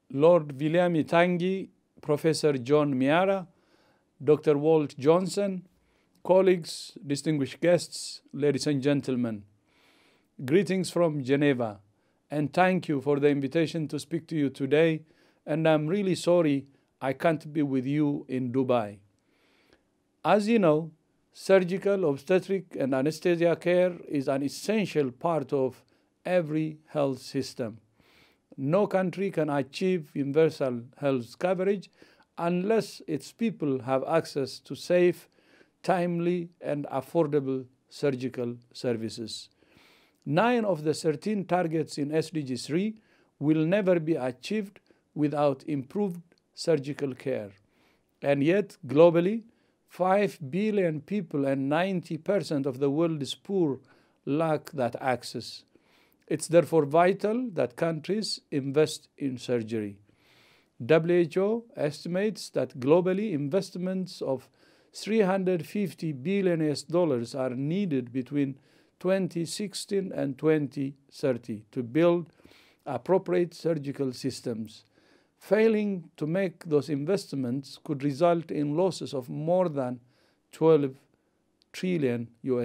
Lord Viliami Tangi, Professor John Miara, Dr. Walt Johnson, colleagues, distinguished guests, ladies and gentlemen. Greetings from Geneva, and thank you for the invitation to speak to you today, and I'm really sorry I can't be with you in Dubai. As you know, surgical, obstetric, and anesthesia care is an essential part of every health system. No country can achieve universal health coverage unless its people have access to safe, timely, and affordable surgical services. 9 of the 13 targets in SDG 3 will never be achieved without improved surgical care. And yet, globally, 5 billion people and 90% of the world's poor lack that access. It's therefore vital that countries invest in surgery. WHO estimates that globally investments of $350 billion are needed between 2016 and 2030 to build appropriate surgical systems. Failing to make those investments could result in losses of more than $12 trillion.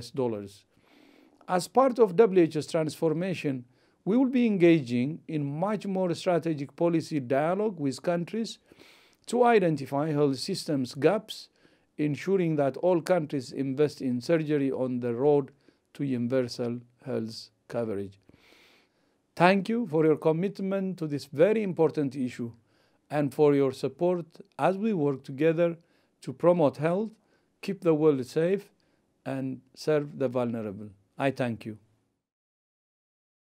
As part of WHO's transformation, we will be engaging in much more strategic policy dialogue with countries to identify health systems gaps, ensuring that all countries invest in surgery on the road to universal health coverage. Thank you for your commitment to this very important issue and for your support as we work together to promote health, keep the world safe, and serve the vulnerable. I thank you.